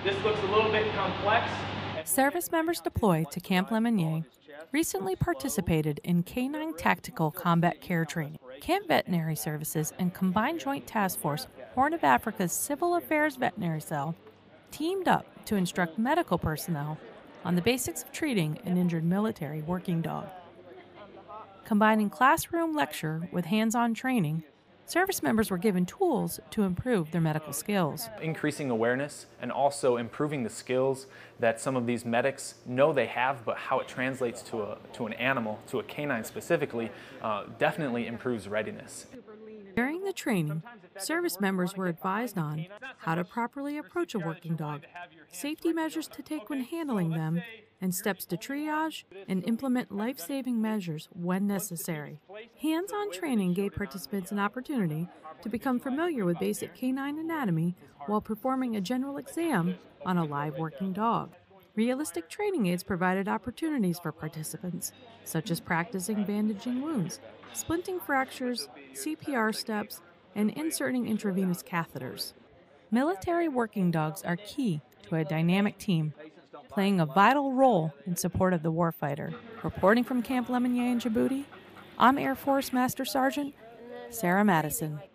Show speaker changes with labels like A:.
A: This looks a little bit complex.
B: Service members deployed to Camp Lemonnier recently participated in Canine Tactical Combat Care Training. Camp Veterinary Services and Combined Joint Task Force Horn of Africa's Civil Affairs Veterinary Cell teamed up to instruct medical personnel on the basics of treating an injured military working dog. Combining classroom lecture with hands-on training, service members were given tools to improve their medical skills.
C: Increasing awareness and also improving the skills that some of these medics know they have, but how it translates to an animal, to a canine specifically, definitely improves readiness.
B: During the training, service members were advised on how to properly approach a working dog, safety measures to take when handling them, and steps to triage and implement life-saving measures when necessary. Hands-on training gave participants an opportunity to become familiar with basic canine anatomy while performing a general exam on a live working dog. Realistic training aids provided opportunities for participants, such as practicing bandaging wounds, splinting fractures, CPR steps, and inserting intravenous catheters. Military working dogs are key to a dynamic team, playing a vital role in support of the warfighter. Reporting from Camp Lemonnier in Djibouti, I'm Air Force Master Sergeant Sarah Madison.